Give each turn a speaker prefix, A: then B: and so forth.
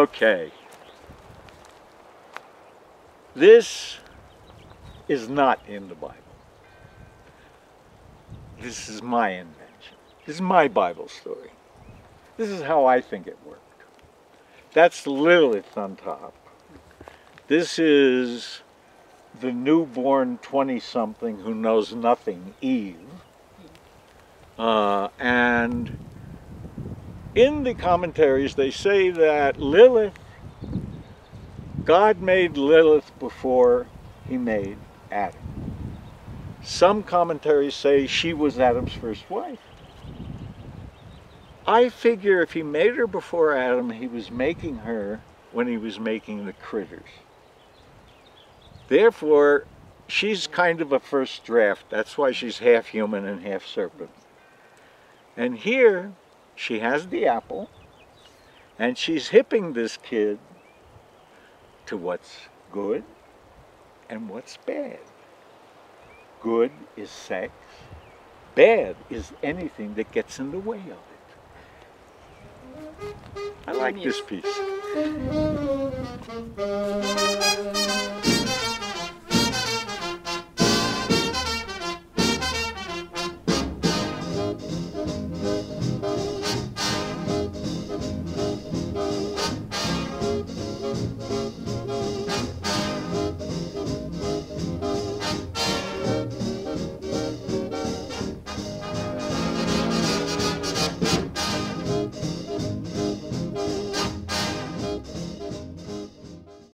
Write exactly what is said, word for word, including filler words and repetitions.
A: Okay. This is not in the Bible. This is my invention. This is my Bible story. This is how I think it worked. That's Lilith on top. This is the newborn twenty-something who knows nothing, Eve. Uh, and in the commentaries they say that Lilith, God made Lilith before he made Adam. Some commentaries say she was Adam's first wife. I figure if he made her before Adam, he was making her when he was making the critters. Therefore, she's kind of a first draft. That's why she's half human and half serpent. And here, she has the apple, and she's hipping this kid to what's good and what's bad. Good is sex. Bad is anything that gets in the way of it. I like this piece.